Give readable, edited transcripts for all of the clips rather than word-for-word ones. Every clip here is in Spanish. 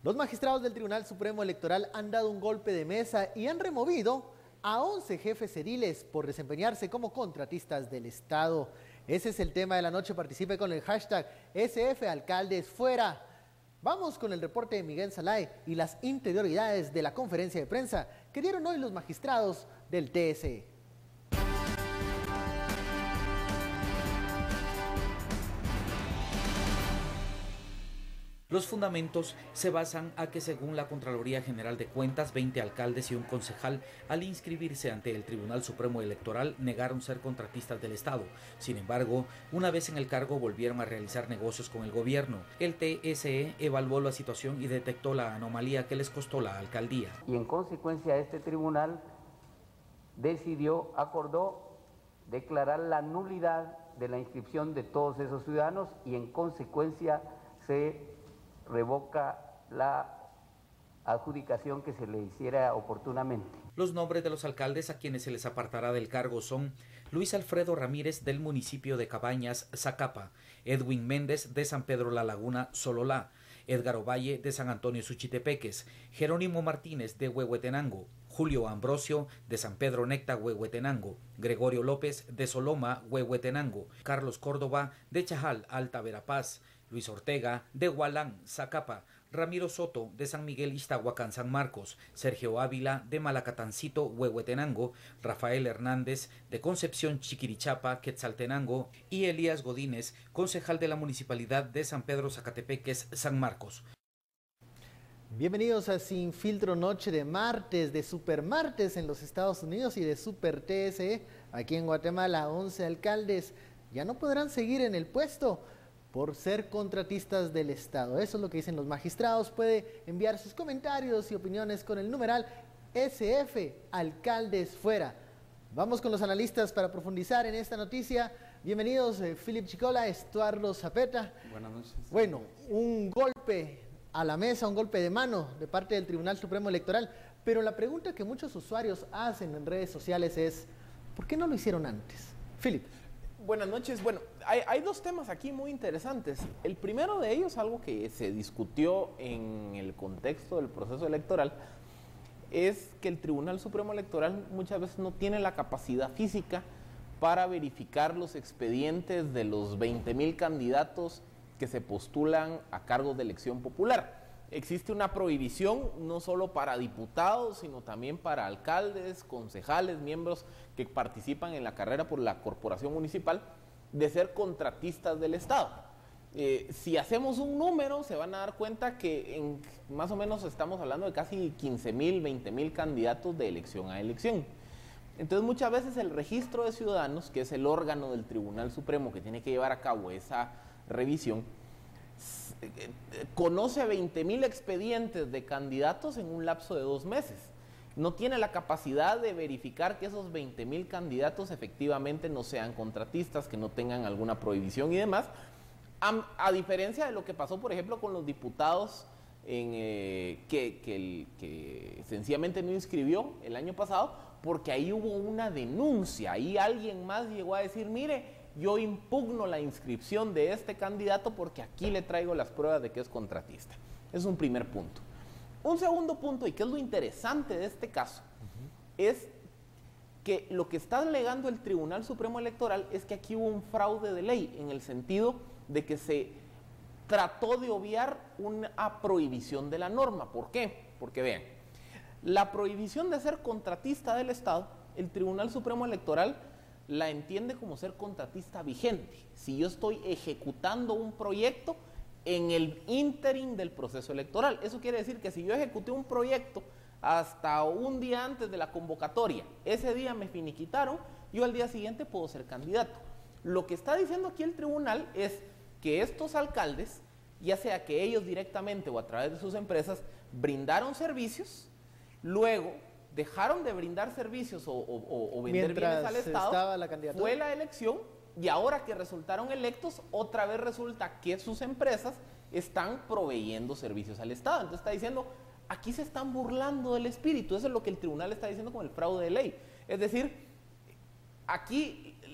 Los magistrados del Tribunal Supremo Electoral han dado un golpe de mesa y han removido a 11 jefes ediles por desempeñarse como contratistas del Estado. Ese es el tema de la noche. Participe con el hashtag #SFAlcaldesFuera. Vamos con el reporte de Miguel Salay y las interioridades de la conferencia de prensa que dieron hoy los magistrados del TSE. Los fundamentos se basan a que según la Contraloría General de Cuentas, 20 alcaldes y un concejal al inscribirse ante el Tribunal Supremo Electoral negaron ser contratistas del Estado. Sin embargo, una vez en el cargo volvieron a realizar negocios con el gobierno. El TSE evaluó la situación y detectó la anomalía que les costó la alcaldía. Y en consecuencia este tribunal acordó declarar la nulidad de la inscripción de todos esos ciudadanos y en consecuencia se revoca la adjudicación que se le hiciera oportunamente. Los nombres de los alcaldes a quienes se les apartará del cargo son Luis Alfredo Ramírez del municipio de Cabañas, Zacapa, Edwin Méndez de San Pedro La Laguna, Sololá, Edgar Ovalle de San Antonio Suchitepeques, Jerónimo Martínez de Huehuetenango, Julio Ambrosio de San Pedro Necta, Huehuetenango, Gregorio López de Soloma, Huehuetenango, Carlos Córdoba de Chajal, Alta Verapaz, Luis Ortega de Hualán, Zacapa, Ramiro Soto de San Miguel Iztahuacán, San Marcos, Sergio Ávila de Malacatancito, Huehuetenango, Rafael Hernández de Concepción Chiquirichapa, Quetzaltenango y Elías Godínez, concejal de la Municipalidad de San Pedro Zacatepeques, San Marcos. Bienvenidos a Sin Filtro, noche de martes, de Super Martes en los Estados Unidos y de Super TSE aquí en Guatemala. 11 alcaldes ya no podrán seguir en el puesto por ser contratistas del Estado. Eso es lo que dicen los magistrados. Puede enviar sus comentarios y opiniones con el numeral SFAlcaldesFuera. Vamos con los analistas para profundizar en esta noticia. Bienvenidos, Philip Chicola, Estuardo Zapeta. Buenas noches. Bueno, un golpe a la mesa, un golpe de mano de parte del Tribunal Supremo Electoral, pero la pregunta que muchos usuarios hacen en redes sociales es ¿por qué no lo hicieron antes? Philip. Buenas noches. Bueno, hay dos temas aquí muy interesantes. El primero de ellos, algo que se discutió en el contexto del proceso electoral, es que el Tribunal Supremo Electoral muchas veces no tiene la capacidad física para verificar los expedientes de los 20,000 candidatos que se postulan a cargos de elección popular. Existe una prohibición no solo para diputados, sino también para alcaldes, concejales, miembros que participan en la carrera por la corporación municipal, de ser contratistas del Estado. Si hacemos un número, se van a dar cuenta que más o menos estamos hablando de casi 15,000, 20,000 candidatos de elección a elección. Entonces muchas veces el registro de ciudadanos, que es el órgano del Tribunal Supremo que tiene que llevar a cabo esa revisión, conoce 20,000 expedientes de candidatos en un lapso de 2 meses. No tiene la capacidad de verificar que esos 20,000 candidatos efectivamente no sean contratistas, que no tengan alguna prohibición y demás, a diferencia de lo que pasó, por ejemplo, con los diputados que sencillamente no inscribió el año pasado, porque ahí hubo una denuncia, ahí alguien más llegó a decir, mire, yo impugno la inscripción de este candidato porque aquí le traigo las pruebas de que es contratista. Es un primer punto. Un segundo punto, y que es lo interesante de este caso, es que lo que está alegando el Tribunal Supremo Electoral es que aquí hubo un fraude de ley, en el sentido de que se trató de obviar una prohibición de la norma. ¿Por qué? Porque vean, la prohibición de ser contratista del Estado, el Tribunal Supremo Electoral la entiende como ser contratista vigente. Si yo estoy ejecutando un proyecto en el ínterin del proceso electoral, eso quiere decir que si yo ejecuté un proyecto hasta un día antes de la convocatoria, ese día me finiquitaron, yo al día siguiente puedo ser candidato. Lo que está diciendo aquí el tribunal es que estos alcaldes, ya sea que ellos directamente o a través de sus empresas, brindaron servicios, luego dejaron de brindar servicios o vender bienes al Estado, fue la elección, y ahora que resultaron electos, otra vez resulta que sus empresas están proveyendo servicios al Estado. Entonces está diciendo, aquí se están burlando del espíritu. Eso es lo que el tribunal está diciendo con el fraude de ley. Es decir, aquí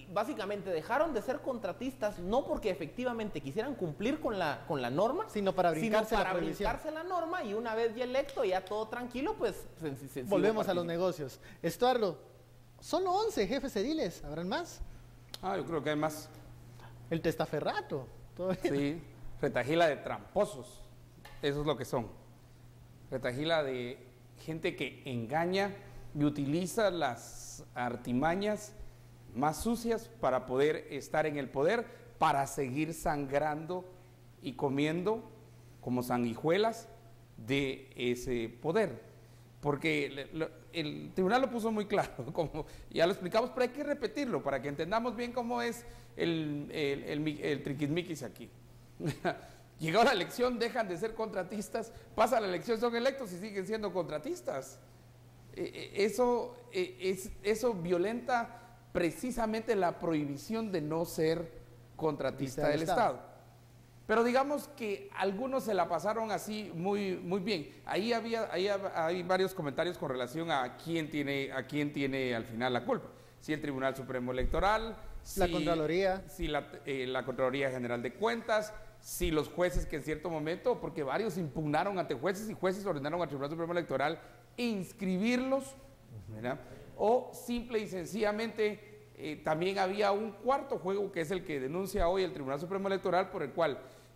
básicamente dejaron de ser contratistas no porque efectivamente quisieran cumplir con la norma, sino para brincarse la norma, y una vez ya electo, ya todo tranquilo, pues volvemos a los negocios. Estuardo, solo 11 jefes ediles, ¿habrán más? Yo creo que hay más. El testaferrato. Sí, retajila de tramposos, eso es lo que son. Retajila de gente que engaña y utiliza las artimañas más sucias para poder estar en el poder, para seguir sangrando y comiendo como sanguijuelas de ese poder. Porque el tribunal lo puso muy claro, como ya lo explicamos, pero hay que repetirlo para que entendamos bien cómo es el triquismiquis aquí. Llegó la elección, dejan de ser contratistas, pasa la elección, son electos y siguen siendo contratistas. Eso violenta precisamente la prohibición de no ser contratista del Estado. Pero digamos que algunos se la pasaron así muy bien. Ahí hay varios comentarios con relación a quién tiene al final la culpa. Si el Tribunal Supremo Electoral, la Contraloría, si la Contraloría General de Cuentas, si los jueces que en cierto momento, porque varios impugnaron ante jueces y jueces ordenaron al Tribunal Supremo Electoral inscribirlos, ¿verdad? O simple y sencillamente también había un cuarto juego que es el que denuncia hoy el Tribunal Supremo Electoral, por el cual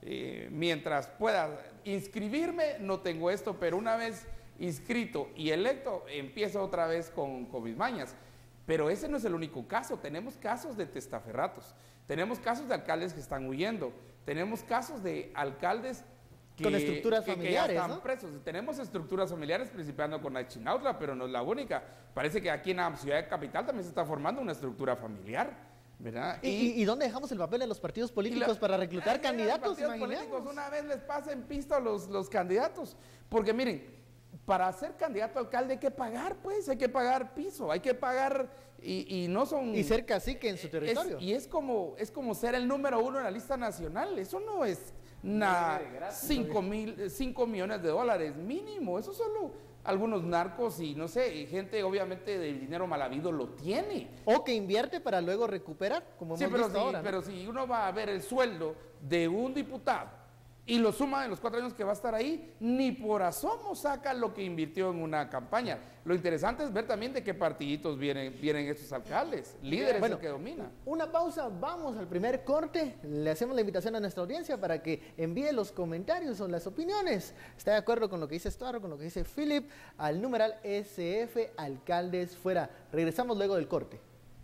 mientras pueda inscribirme no tengo esto, pero una vez inscrito y electo empiezo otra vez con mis mañas. Pero ese no es el único caso, tenemos casos de testaferratos, tenemos casos de alcaldes que están huyendo, tenemos casos de alcaldes con estructuras familiares, que ya están ¿no? presos. Tenemos estructuras familiares, principiando con Achinautla, pero no es la única. Parece que aquí en la ciudad de Capital también se está formando una estructura familiar, ¿verdad? ¿Y dónde dejamos el papel de los partidos políticos para reclutar candidatos? Los partidos políticos una vez les pasen pista a los candidatos, porque miren, para ser candidato a alcalde hay que pagar, pues, hay que pagar piso, hay que pagar y no son... Y ser cacique en su territorio. Es como ser el número 1 en la lista nacional, eso no es nada, 5 millones de dólares mínimo, eso solo algunos narcos y no sé, y gente obviamente de dinero mal habido lo tiene. O que invierte para luego recuperar, como hemos visto ahora, ¿no? Pero si uno va a ver el sueldo de un diputado y lo suma en los 4 años que va a estar ahí, ni por asomo saca lo que invirtió en una campaña. Lo interesante es ver también de qué partiditos vienen estos alcaldes, líderes, bueno, el que domina. Una pausa, vamos al primer corte. Le hacemos la invitación a nuestra audiencia para que envíe los comentarios o las opiniones. ¿Está de acuerdo con lo que dice Estuardo, con lo que dice Philip? Al numeral SF, alcaldes fuera. Regresamos luego del corte.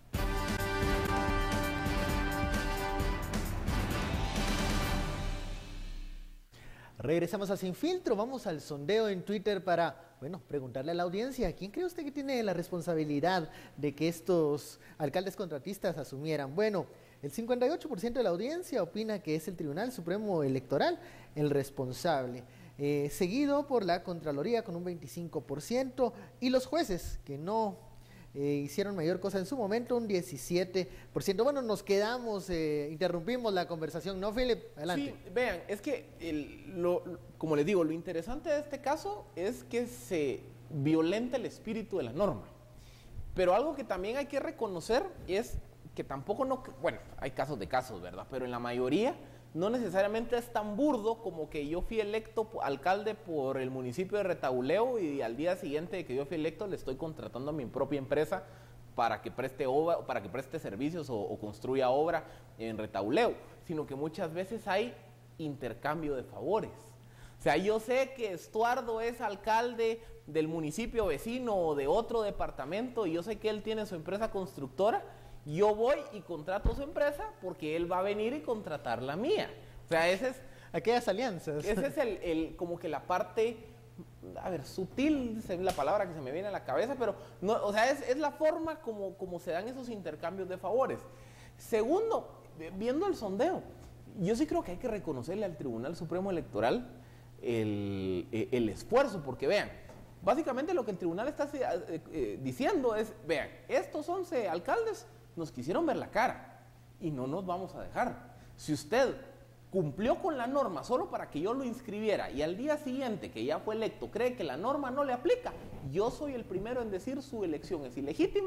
Regresamos a Sin Filtro, vamos al sondeo en Twitter para, preguntarle a la audiencia, ¿quién cree usted que tiene la responsabilidad de que estos alcaldes contratistas asumieran? Bueno, el 58% de la audiencia opina que es el Tribunal Supremo Electoral el responsable, seguido por la Contraloría con un 25% y los jueces que no hicieron mayor cosa en su momento, un 17%. Bueno, nos quedamos, interrumpimos la conversación, ¿no, Philip? Adelante. Sí, vean, es que, como les digo, lo interesante de este caso es que se violenta el espíritu de la norma. Pero algo que también hay que reconocer es que tampoco hay casos de casos, ¿verdad? Pero en la mayoría no necesariamente es tan burdo como que yo fui electo alcalde por el municipio de Retauleo y al día siguiente de que yo fui electo le estoy contratando a mi propia empresa para que preste obra, para que preste servicios o construya obra en Retauleo, sino que muchas veces hay intercambio de favores. O sea, yo sé que Estuardo es alcalde del municipio vecino o de otro departamento y yo sé que él tiene su empresa constructora. Yo voy y contrato su empresa porque él va a venir y contratar la mía. O sea, ese es... aquellas alianzas. Ese es como que la parte, sutil, es la palabra que se me viene a la cabeza, pero no, o sea, es la forma como se dan esos intercambios de favores. Segundo, viendo el sondeo, yo sí creo que hay que reconocerle al Tribunal Supremo Electoral el esfuerzo, porque vean, básicamente lo que el tribunal está diciendo es, vean, estos 11 alcaldes nos quisieron ver la cara y no nos vamos a dejar. Si usted cumplió con la norma solo para que yo lo inscribiera y al día siguiente que ya fue electo cree que la norma no le aplica, yo soy el primero en decir su elección es ilegítima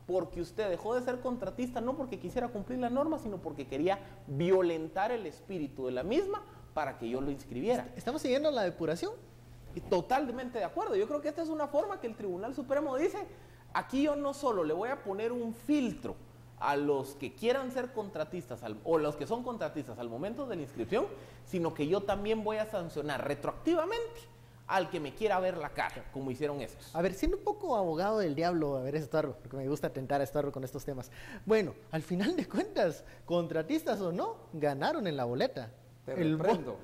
porque usted dejó de ser contratista no porque quisiera cumplir la norma, sino porque quería violentar el espíritu de la misma para que yo lo inscribiera. ¿Estamos siguiendo la depuración? Y totalmente de acuerdo. Yo creo que esta es una forma que el Tribunal Supremo dice, aquí yo no solo le voy a poner un filtro a los que quieran ser contratistas o los que son contratistas al momento de la inscripción, sino que yo también voy a sancionar retroactivamente al que me quiera ver la cara, como hicieron estos. A ver, siendo un poco abogado del diablo, a ver, Estuardo, porque me gusta tentar a Estuardo con estos temas. Bueno, al final de cuentas, contratistas o no, ganaron en la boleta. Te reprendo.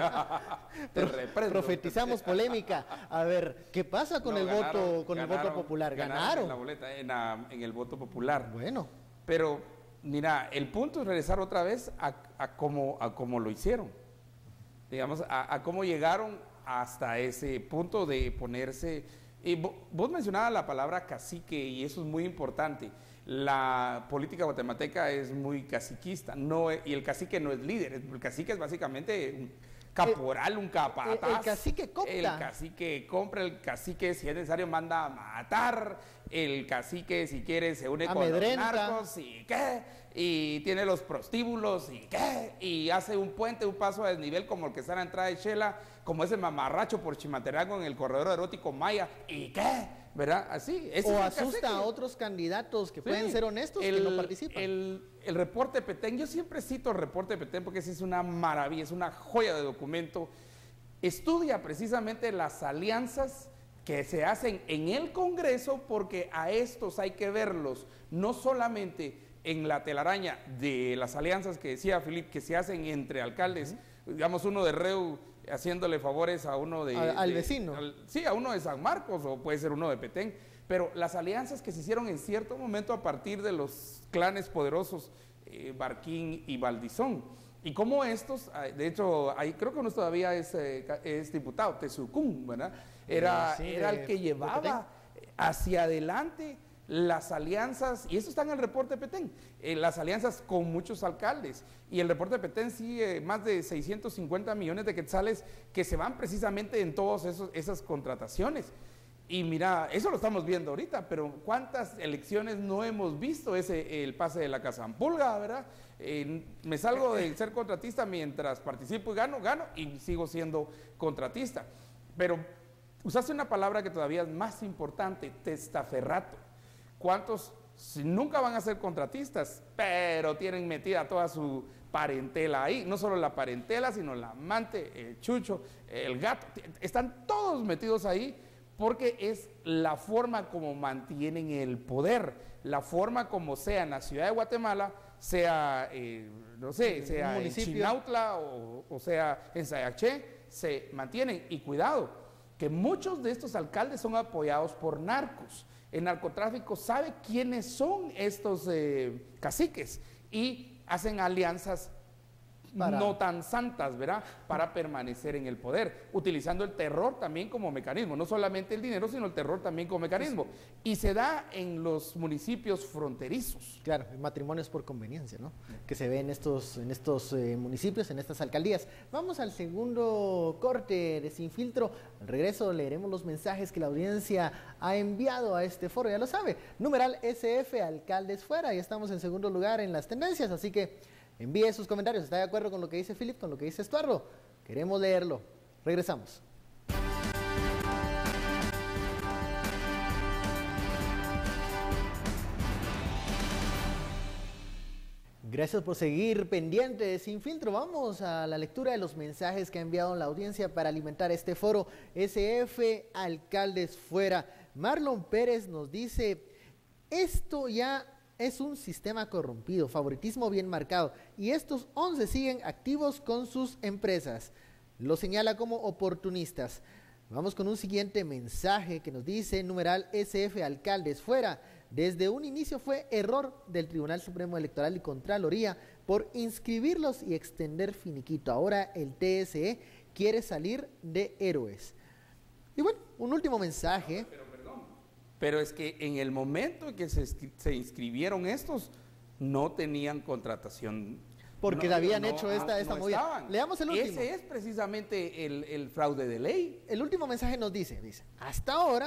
Te reprendo. Profetizamos polémica. A ver, ¿qué pasa con el voto popular? Ganaron. En la boleta, en el voto popular. Bueno. Pero, mira, el punto es regresar otra vez a cómo lo hicieron. Digamos, a cómo llegaron hasta ese punto de ponerse... vos mencionabas la palabra cacique y eso es muy importante. La política guatemalteca es muy caciquista, y el cacique no es líder, el cacique es básicamente un caporal, un capataz. El cacique copta. El cacique compra, el cacique si es necesario manda a matar, el cacique si quiere se une amedrenta. con los narcos y qué, y tiene los prostíbulos y qué, y hace un puente, un paso a desnivel como el que está en la entrada de Shela, como ese mamarracho por Chimatenango en el corredor erótico Maya y qué, ¿verdad? Así. O asusta a otros candidatos que pueden ser honestos que no participan. El reporte Petén, yo siempre cito el reporte Petén porque ese es una maravilla, es una joya de documento. Estudia precisamente las alianzas que se hacen en el Congreso, porque a estos hay que verlos no solamente en la telaraña de las alianzas que decía Filip, que se hacen entre alcaldes, digamos uno de Reu haciéndole favores a uno al vecino. Sí, a uno de San Marcos o puede ser uno de Petén, pero las alianzas que se hicieron en cierto momento a partir de los clanes poderosos Barquín y Valdizón. Y como estos, de hecho, ahí creo que uno todavía es diputado, Tezucún, ¿verdad? Era el que llevaba hacia adelante las alianzas, y eso está en el reporte Petén, las alianzas con muchos alcaldes, y el reporte Petén sigue más de 650 millones de quetzales que se van precisamente en todas esas contrataciones. Y mira, eso lo estamos viendo ahorita, pero ¿cuántas elecciones no hemos visto el pase de la Casampulga, verdad? Me salgo de ser contratista mientras participo y gano y sigo siendo contratista. Pero usaste una palabra que todavía es más importante, testaferrato. ¿Cuántos nunca van a ser contratistas, pero tienen metida toda su parentela ahí? No solo la parentela, sino la amante, el chucho, el gato, están todos metidos ahí porque es la forma como mantienen el poder, la forma como sea en la ciudad de Guatemala, sea, no sé, sea en Chinautla o sea en Sayaché, se mantienen. Y cuidado, que muchos de estos alcaldes son apoyados por narcos. El narcotráfico sabe quiénes son estos caciques y hacen alianzas no tan santas, ¿verdad? Para permanecer en el poder, utilizando el terror también como mecanismo, no solamente el dinero, sino el terror también como mecanismo. Y se da en los municipios fronterizos. Claro, matrimonios por conveniencia, ¿no? Que se ve en estos municipios, en estas alcaldías. Vamos al segundo corte de Sin Filtro. Al regreso leeremos los mensajes que la audiencia ha enviado a este foro, ya lo sabe. Numeral SF, alcaldes fuera, y estamos en segundo lugar en las tendencias, así que envíe sus comentarios. ¿Está de acuerdo con lo que dice Filip, con lo que dice Estuardo? Queremos leerlo. Regresamos. Gracias por seguir pendientes de Sin Filtro. Vamos a la lectura de los mensajes que ha enviado la audiencia para alimentar este foro. SF, alcaldes fuera. Marlon Pérez nos dice, esto ya es un sistema corrompido, favoritismo bien marcado, y estos 11 siguen activos con sus empresas. Lo señala como oportunistas. Vamos con un siguiente mensaje que nos dice, numeral SF, alcaldes fuera. Desde un inicio fue error del Tribunal Supremo Electoral y Contraloría por inscribirlos y extender finiquito. Ahora el TSE quiere salir de héroes. Y bueno, un último mensaje. Pero es que en el momento en que se inscribieron estos, no tenían contratación. Porque habían hecho esta movida. Estaban. Leamos el último. Ese es precisamente el fraude de ley. El último mensaje nos dice, hasta ahora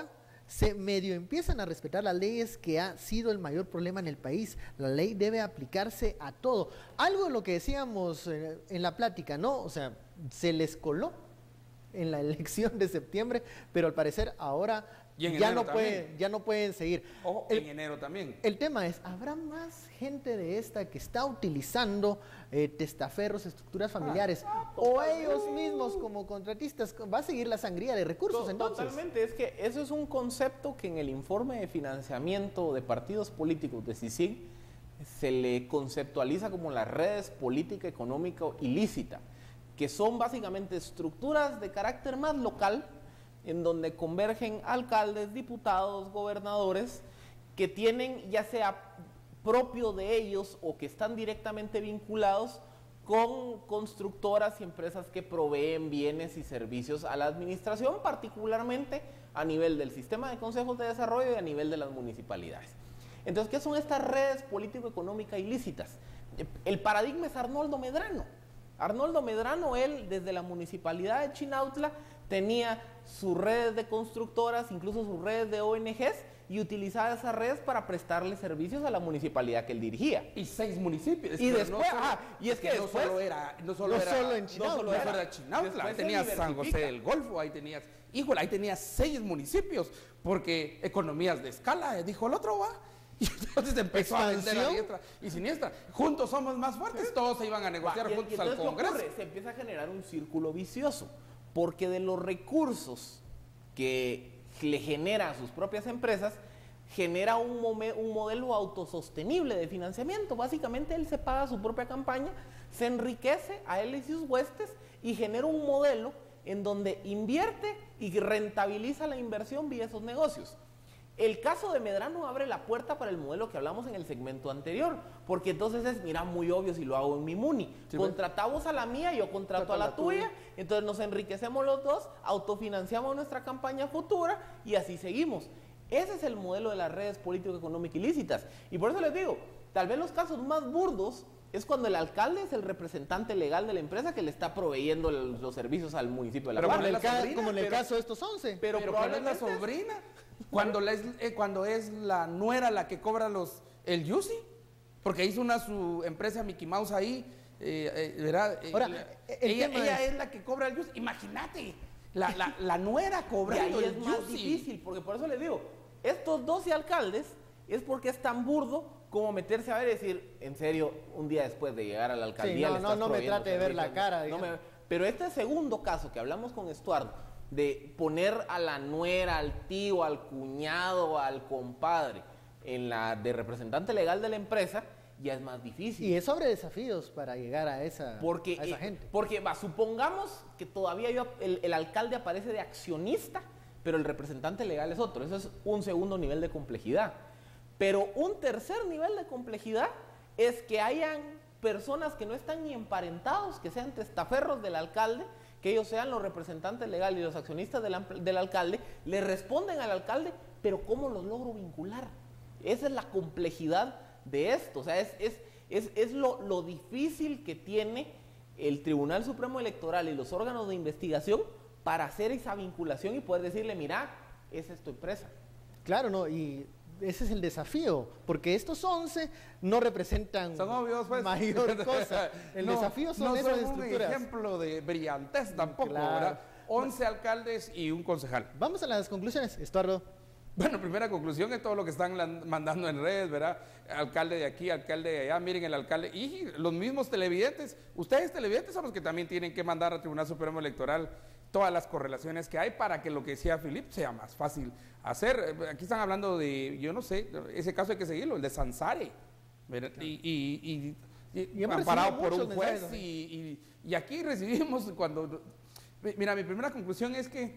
se medio empiezan a respetar las leyes, que ha sido el mayor problema en el país. La ley debe aplicarse a todo. Algo de lo que decíamos en la plática, ¿no? O sea, se les coló en la elección de septiembre, pero al parecer ahora ya no pueden seguir. Ojo, en enero también. El tema es, ¿habrá más gente de esta que está utilizando testaferros, estructuras familiares, o ellos mismos como contratistas? ¿Va a seguir la sangría de recursos entonces? Totalmente, es que eso es un concepto que en el informe de financiamiento de partidos políticos de CICIG se le conceptualiza como las redes política, económica ilícita, que son básicamente estructuras de carácter más local, en donde convergen alcaldes, diputados, gobernadores, que tienen, ya sea propio de ellos o que están directamente vinculados con constructoras y empresas que proveen bienes y servicios a la administración, particularmente a nivel del sistema de consejos de desarrollo y a nivel de las municipalidades. Entonces, ¿qué son estas redes político-económicas ilícitas? El paradigma es Arnoldo Medrano. Arnoldo Medrano, él desde la municipalidad de Chinautla tenía sus redes de constructoras, incluso sus redes de ONGs, y utilizaba esas redes para prestarle servicios a la municipalidad que él dirigía. Y 6 municipios. Y después, no solo en Chinautla, ahí tenías San José del Golfo, ahí tenías 6 municipios, porque economías de escala, dijo el otro, va. Y entonces empezó a vender a diestra y siniestra. Juntos somos más fuertes, todos se iban a negociar juntos al Congreso. Se empieza a generar un círculo vicioso, porque de los recursos que le genera a sus propias empresas, genera un modelo autosostenible de financiamiento. Básicamente él se paga su propia campaña, se enriquece a él y sus huestes y genera un modelo en donde invierte y rentabiliza la inversión vía esos negocios. El caso de Medrano abre la puerta para el modelo que hablamos en el segmento anterior, porque entonces es, mira, muy obvio si lo hago en mi MUNI. Sí, contratamos a la mía, yo contrato a la tuya, entonces nos enriquecemos los dos, autofinanciamos nuestra campaña futura y así seguimos. Ese es el modelo de las redes político-económicas ilícitas. Y por eso les digo, tal vez los casos más burdos es cuando el alcalde es el representante legal de la empresa que le está proveyendo los servicios al municipio de La Paz. Como en el caso de estos 11. Pero probablemente es la sobrina. Cuando es la nuera la que cobra el Yusi, porque hizo su empresa Mickey Mouse ahí, ¿verdad? Ahora, ella es la que cobra el Yusi. Imagínate, la nuera cobrando el Yusi. Y ahí es más difícil, porque por eso les digo, estos 12 alcaldes es porque es tan burdo como meterse a ver y decir, en serio, un día después de llegar a la alcaldía... Sí, no me trate de ver la cara. Pero este segundo caso que hablamos con Estuardo, de poner a la nuera, al tío, al cuñado, al compadre de representante legal de la empresa, ya es más difícil. Y es sobre desafíos para llegar a esa gente. Porque supongamos que todavía el alcalde aparece de accionista, pero el representante legal es otro. Eso es un segundo nivel de complejidad. Pero un tercer nivel de complejidad es que hayan personas que no están ni emparentados, que sean testaferros del alcalde, que ellos sean los representantes legales y los accionistas del alcalde, le responden al alcalde, pero ¿cómo los logro vincular? Esa es la complejidad de esto. O sea, es lo difícil que tiene el Tribunal Supremo Electoral y los órganos de investigación para hacer esa vinculación y poder decirle, mira, esa es tu empresa. Claro, no, y ese es el desafío, porque estos 11 no representan mayor cosa. El desafío son esas estructuras. No son un ejemplo de brillantez tampoco, claro. ¿Verdad? 11 alcaldes y un concejal. Vamos a las conclusiones, Estuardo. Bueno, primera conclusión es todo lo que están mandando en redes, ¿verdad? Alcalde de aquí, alcalde de allá, miren el alcalde. Y los mismos televidentes, ustedes televidentes son los que también tienen que mandar al Tribunal Supremo Electoral todas las correlaciones que hay para que lo que decía Philip sea más fácil hacer. Aquí están hablando de, yo no sé, ese caso hay que seguirlo, el de Sansare, ¿verdad? Claro. Y amparado por un juez y aquí recibimos cuando... Mira, mi primera conclusión es que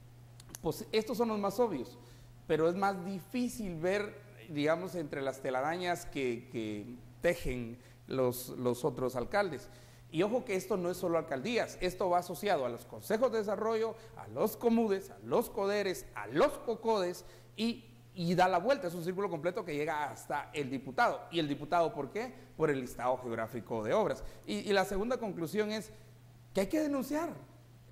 pues estos son los más obvios, pero es más difícil ver, digamos, entre las telarañas que tejen los otros alcaldes. Y ojo que esto no es solo alcaldías, esto va asociado a los consejos de desarrollo, a los comudes, a los coderes, a los cocodes y da la vuelta, es un círculo completo que llega hasta el diputado. ¿Y el diputado por qué? Por el listado geográfico de obras. Y la segunda conclusión es que hay que denunciar.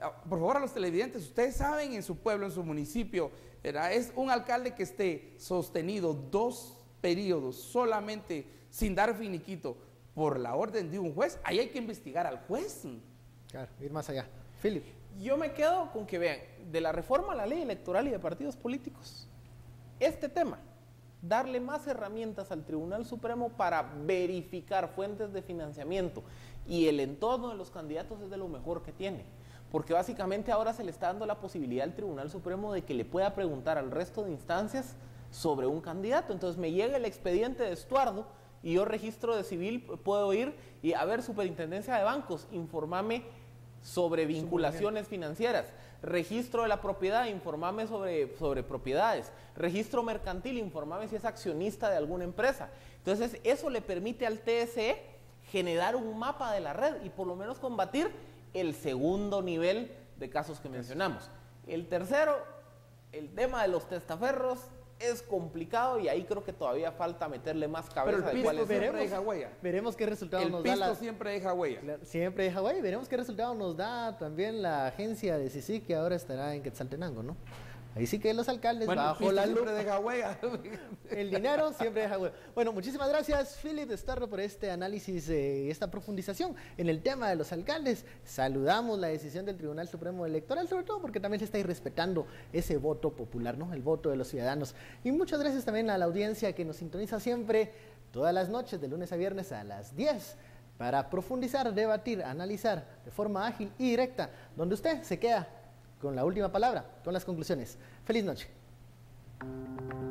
por favor, a los televidentes, ustedes saben en su pueblo, en su municipio, ¿verdad? Es un alcalde que esté sostenido 2 periodos solamente sin dar finiquito por la orden de un juez, ahí hay que investigar al juez. Claro, ir más allá. Philip. Yo me quedo con que vean, de la reforma a la ley electoral y de partidos políticos, este tema, darle más herramientas al Tribunal Supremo para verificar fuentes de financiamiento y el entorno de los candidatos es de lo mejor que tiene. Porque básicamente ahora se le está dando la posibilidad al Tribunal Supremo de que le pueda preguntar al resto de instancias sobre un candidato. Entonces me llega el expediente de Estuardo y yo registro de civil puedo ir y a ver, Superintendencia de Bancos, informame sobre vinculaciones financieras. Registro de la propiedad, informame sobre propiedades. Registro mercantil, informame si es accionista de alguna empresa. Entonces eso le permite al TSE generar un mapa de la red y por lo menos combatir el segundo nivel de casos que mencionamos. El tercero, el tema de los testaferros, es complicado y ahí creo que todavía falta meterle más cabeza. Pero el pisto siempre deja huella. Veremos qué resultado El nos da. pisto siempre deja huella. Claro, siempre deja huella. Veremos qué resultado nos da también la agencia de CICIG, que ahora estará en Quetzaltenango, ¿no? Ahí sí que los alcaldes bajo la lupa. Siempre deja huella. El dinero siempre deja huella. Bueno, muchísimas gracias, Philip Estuardo, por este análisis y esta profundización en el tema de los alcaldes. Saludamos la decisión del Tribunal Supremo Electoral, sobre todo porque también se está respetando ese voto popular, ¿no? El voto de los ciudadanos. Y muchas gracias también a la audiencia que nos sintoniza siempre, todas las noches, de lunes a viernes a las 10, para profundizar, debatir, analizar de forma ágil y directa, donde usted se queda con la última palabra, con las conclusiones. Feliz noche.